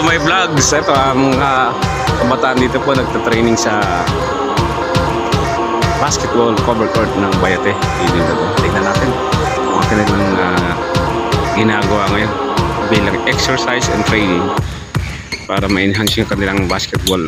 to my vlogs. Ito ang mga kabataan dito po nagtatraining sa basketball cover court ng Bayate. Tingnan natin kung ang kanilang ginagawa ngayon bilang exercise and training para ma-enhance yung kanilang basketball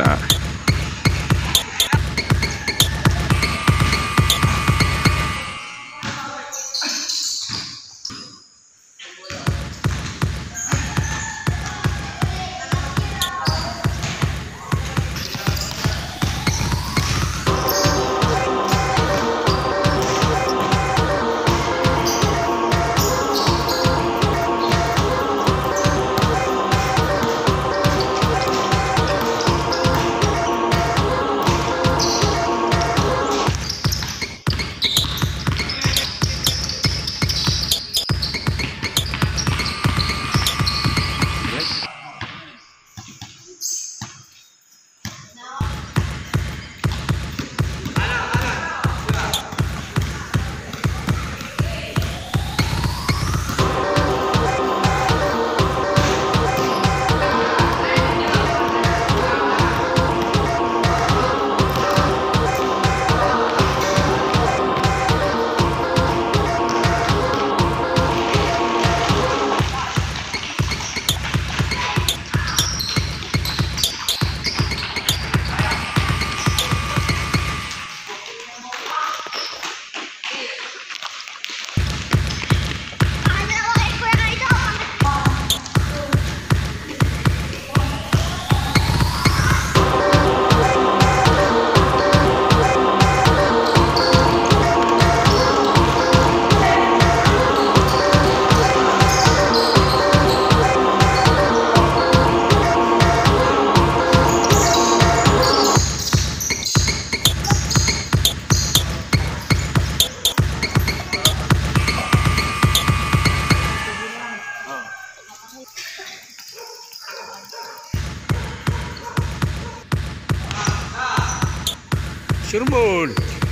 Surbol.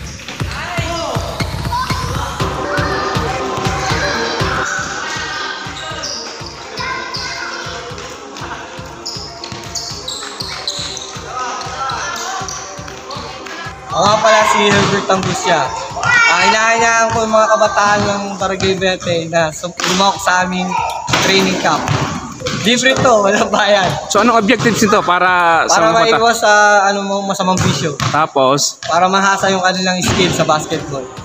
Ako nga pala si Herbert Angustia. Inaanyahan ko yung mga kabataan ng Barangay Bayate na lumawak sa aming training camp. Libre to, walang bayad. So anong objectives nito para sa mga maiwas sa masamang bisyo. Tapos para mahasa yung kanilang skill sa basketball.